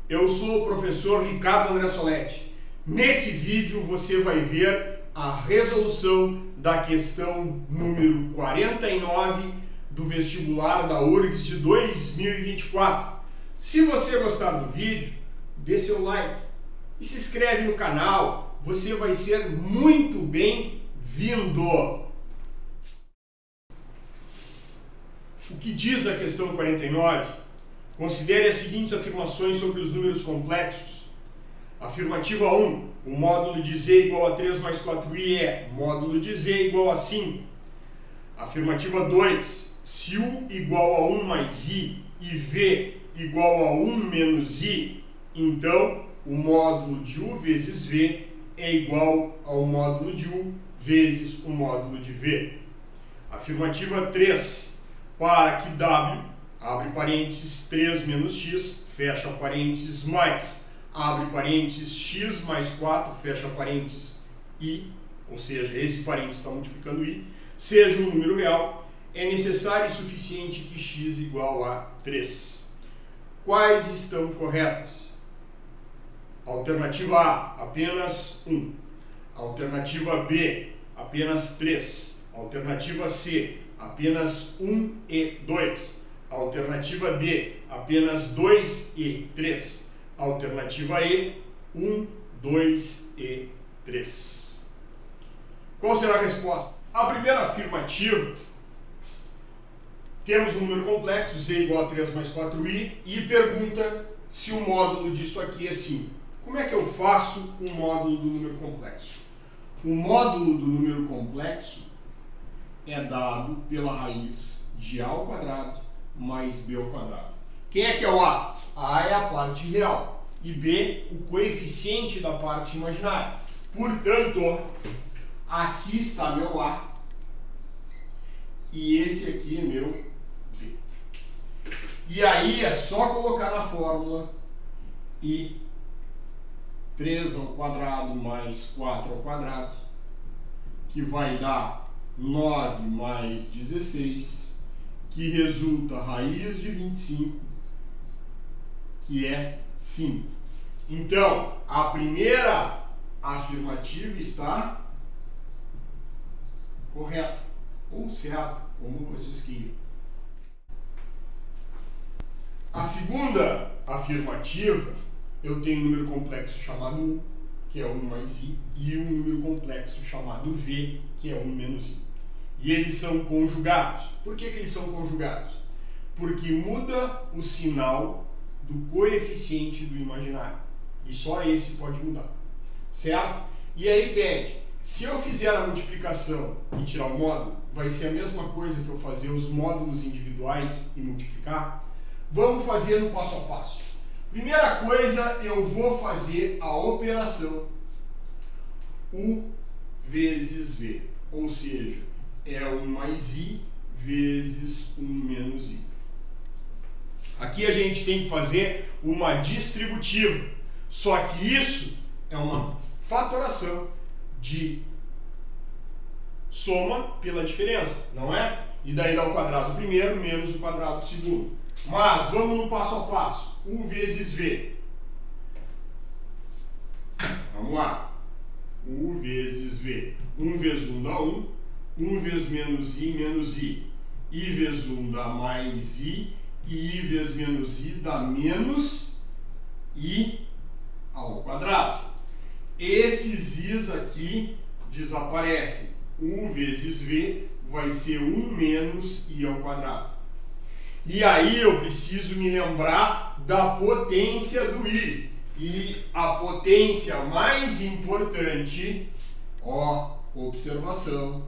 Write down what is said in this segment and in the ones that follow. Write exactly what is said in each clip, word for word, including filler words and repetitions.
eu sou o professor Ricardo André Soletti. Nesse vídeo você vai ver a resolução da questão número quarenta e nove do vestibular da U R G S de dois mil e vinte e quatro. Se você gostar do vídeo, dê seu like e se inscreve no canal, você vai ser muito bem-vindo. O que diz a questão quarenta e nove? Considere as seguintes afirmações sobre os números complexos. Afirmativa um. O módulo de z igual a três mais quatro i é módulo de z igual a cinco. Afirmativa dois. Se u igual a um mais i e v igual a um menos i, então o módulo de u vezes v é igual ao módulo de u vezes o módulo de v. Afirmativa três. Para que w, abre parênteses, três menos x, fecha parênteses, mais, abre parênteses, x mais quatro, fecha parênteses, i, ou seja, esse parênteses está multiplicando i, seja um número real, é necessário e suficiente que x igual a três. Quais estão corretas? Alternativa A, apenas um. Alternativa B, apenas três. Alternativa C, apenas um e dois. Alternativa D, apenas dois e três. Alternativa E, um, dois e três. Qual será a resposta? A primeira afirmativa, temos um número complexo, z igual a três mais quatro i, e pergunta se o módulo disso aqui é cinco. Como é que eu faço o módulo do número complexo? O módulo do número complexo é dado pela raiz de a ao quadrado mais b ao quadrado. Quem é que é o a? A é a parte real e b o coeficiente da parte imaginária. Portanto, aqui está meu a e esse aqui é meu b. E aí é só colocar na fórmula e três ao quadrado mais quatro ao quadrado, que vai dar nove mais dezesseis, que resulta raiz de vinte e cinco, que é cinco. Então, a primeira afirmativa está correta, ou certa, como vocês queiram. A segunda afirmativa, eu tenho um número complexo chamado u, que é um mais i, e um número complexo chamado v, que é um menos i. E eles são conjugados. Por que que eles são conjugados? Porque muda o sinal do coeficiente do imaginário. E só esse pode mudar. Certo? E aí pede, se eu fizer a multiplicação e tirar o módulo, vai ser a mesma coisa que eu fazer os módulos individuais e multiplicar? Vamos fazer no passo a passo. Primeira coisa, eu vou fazer a operação u vezes v. Ou seja, é um mais i vezes um menos i. Aqui a gente tem que fazer uma distributiva. Só que isso é uma fatoração de soma pela diferença, não é? E daí dá o quadrado primeiro menos o quadrado segundo. Mas vamos no passo a passo. U vezes v. Vamos lá. U vezes v. um vezes um dá um. um vezes menos i, menos i. I vezes um dá mais i. E i vezes menos i dá menos i ao quadrado. Esses i's aqui desaparecem. U vezes v vai ser um menos i ao quadrado. E aí eu preciso me lembrar da potência do i. E a potência mais importante, ó, observação,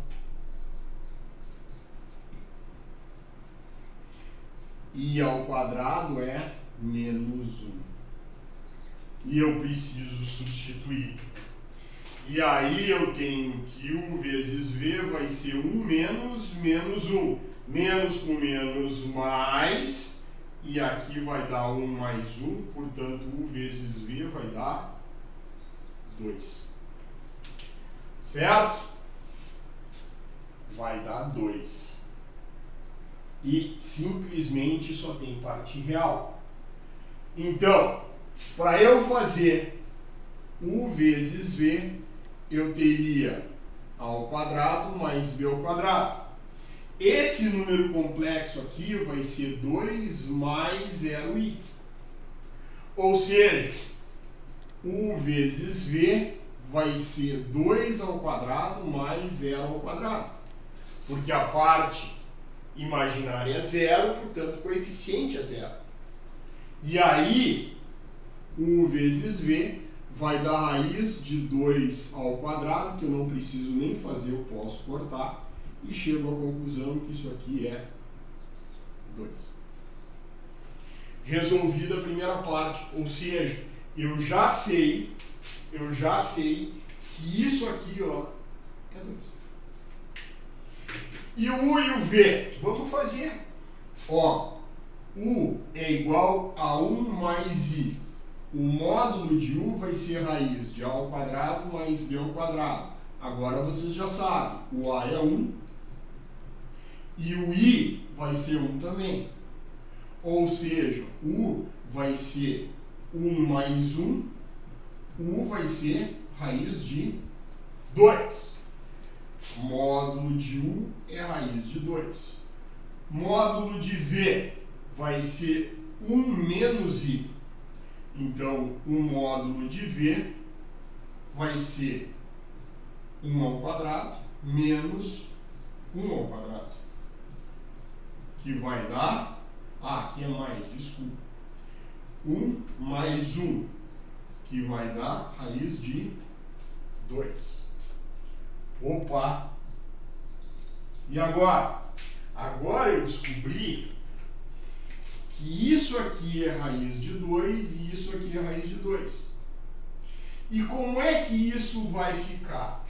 i ao quadrado é menos um. E eu preciso substituir. E aí eu tenho que u vezes v vai ser um menos menos um. Menos com menos mais. E aqui vai dar um mais um. Portanto, u vezes v vai dar dois. Certo? Vai dar dois. E simplesmente só tem parte real. Então, para eu fazer u vezes v, eu teria a ao quadrado mais b ao quadrado. Esse número complexo aqui vai ser dois mais zero i. Ou seja, u vezes v vai ser dois ao quadrado mais zero ao quadrado. Porque a parte imaginária é zero, portanto o coeficiente é zero. E aí, u vezes v vai dar raiz de dois ao quadrado, que eu não preciso nem fazer, eu posso cortar. E chego à conclusão que isso aqui é dois. Resolvida a primeira parte, ou seja, eu já sei, eu já sei que isso aqui, ó, é dois. E o u e o v, vamos fazer. Ó, u é igual a um mais i. O módulo de u vai ser raiz de a ao quadrado mais b ao quadrado. Agora vocês já sabem, o a é um. E o i vai ser um também. Ou seja, u vai ser um mais um. U vai ser raiz de dois. Módulo de u é raiz de dois. Módulo de v vai ser um menos i. Então, o módulo de v vai ser um ao quadrado menos um ao quadrado. Que vai dar... Ah, aqui é mais, desculpa. um mais um, que vai dar raiz de dois. Opa! E agora? Agora eu descobri que isso aqui é raiz de dois e isso aqui é raiz de dois. E como é que isso vai ficar?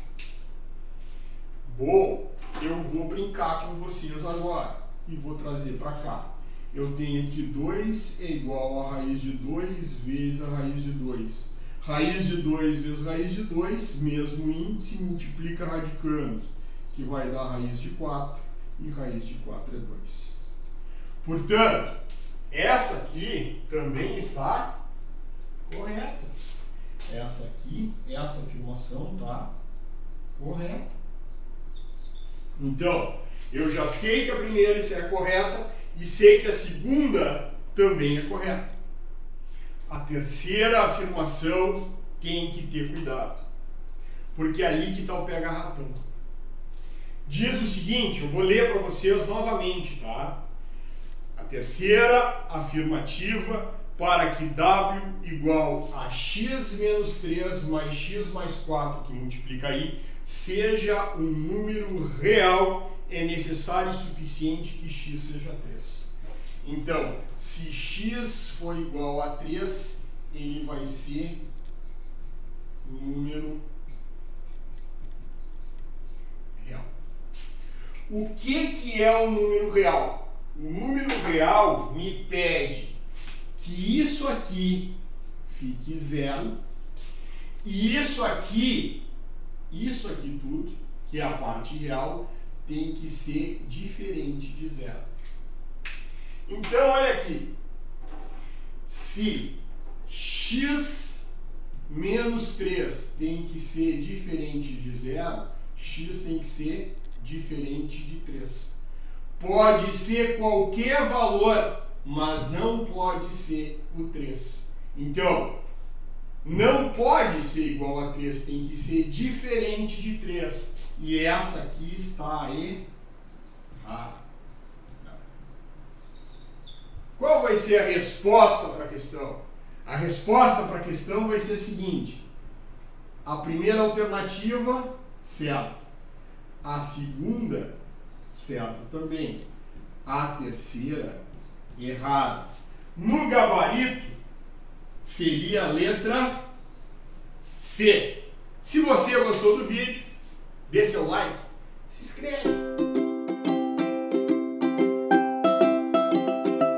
Bom, eu vou brincar com vocês agora e vou trazer para cá. Eu tenho aqui dois é igual a raiz de dois vezes a raiz de dois. Raiz de dois vezes raiz de dois, mesmo índice, multiplica radicandos, que vai dar raiz de quatro, e raiz de quatro é dois. Portanto, essa aqui também está correta. Essa aqui, essa afirmação está correta. Então, eu já sei que a primeira é correta e sei que a segunda também é correta. A terceira afirmação tem que ter cuidado, porque é ali que está o pega-ratão. Diz o seguinte, eu vou ler para vocês novamente, tá? A terceira afirmativa, para que w igual a x menos três mais x mais quatro, que multiplica aí, seja um número real, é necessário o suficiente que x seja três. Então, se x for igual a três, ele vai ser um número real. O que, que é um número real? O número real me pede que isso aqui fique zero e isso aqui, isso aqui tudo, que é a parte real, tem que ser diferente de zero. Então, olha aqui. Se x menos três tem que ser diferente de zero, x tem que ser diferente de três. Pode ser qualquer valor, mas não pode ser o três. Então, não pode ser igual a três, tem que ser diferente de três. E essa aqui está errada. Qual vai ser a resposta para a questão? A resposta para a questão vai ser a seguinte. A primeira alternativa, certa. A segunda, certa também. A terceira, errada. No gabarito, seria a letra C. Se você gostou do vídeo, dê seu like, se inscreve.